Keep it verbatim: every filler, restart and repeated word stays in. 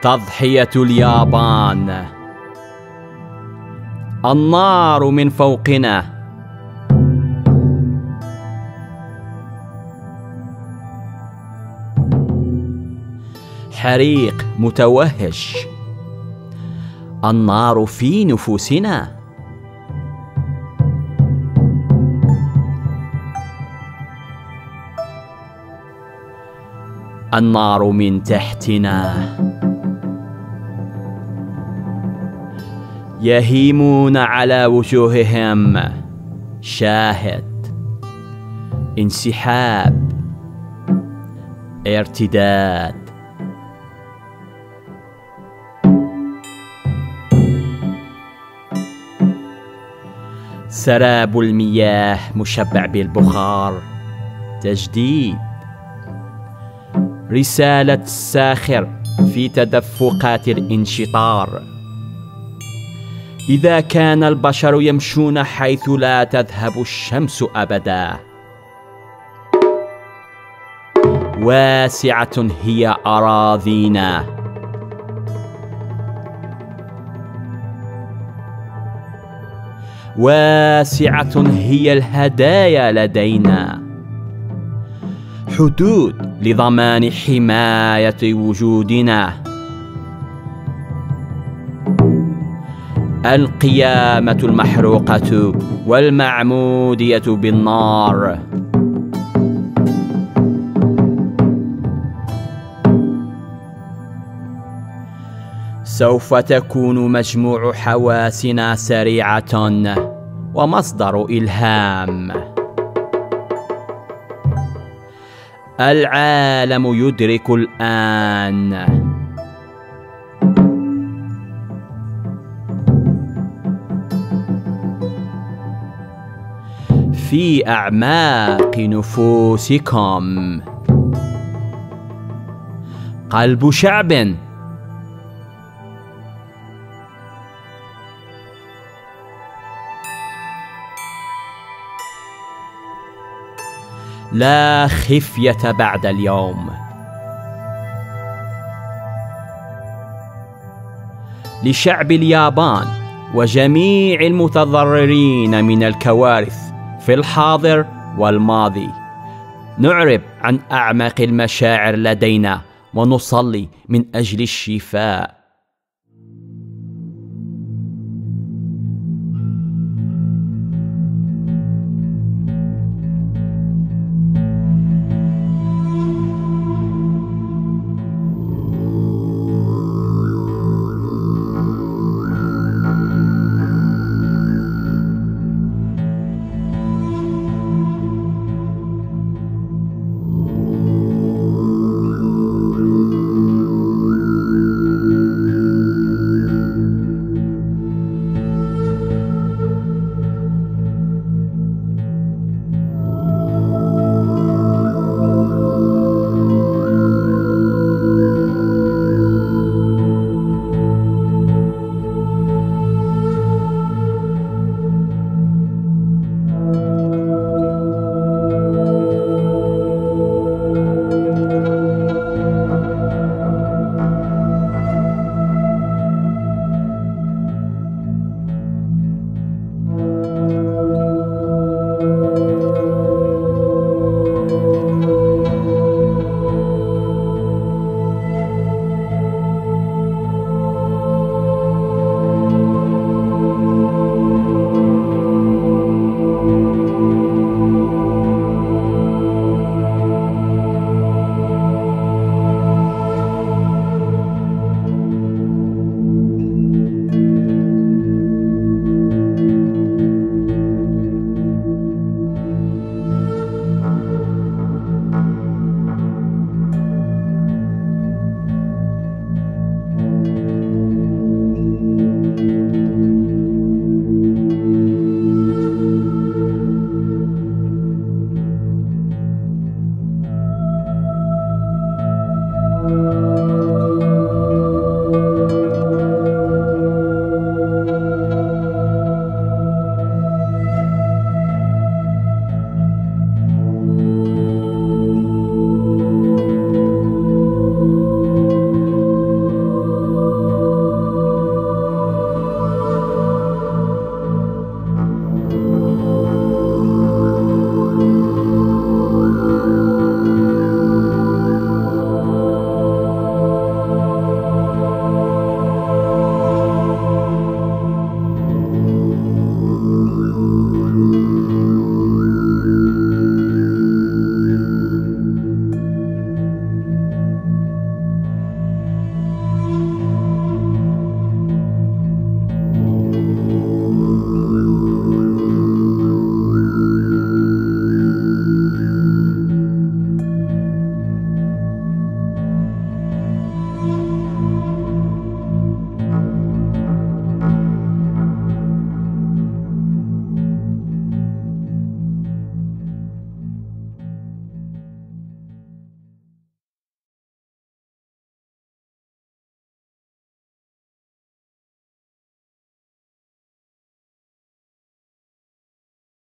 تضحية اليابان. النار من فوقنا. حريق متوهش. النار في نفوسنا. النار من تحتنا. يهيمون على وجوههم. شاهد. انسحاب. ارتداد. سراب المياه مشبع بالبخار. تجديد. رسالة الساخر في تدفقات الانشطار. إذا كان البشر يمشون حيث لا تذهب الشمس أبدا. واسعة هي أراضينا. واسعة هي الهدايا لدينا. حدود لضمان حماية وجودنا. القيامة المحروقة والمعمودية بالنار. سوف تكون مجموع حواسنا سريعة ومصدر إلهام. العالم يدرك الآن. في أعماق نفوسكم. قلب شعب. لا خفية بعد اليوم. لشعب اليابان وجميع المتضررين من الكوارث في الحاضر والماضي، نعرب عن أعماق المشاعر لدينا ونصلي من أجل الشفاء.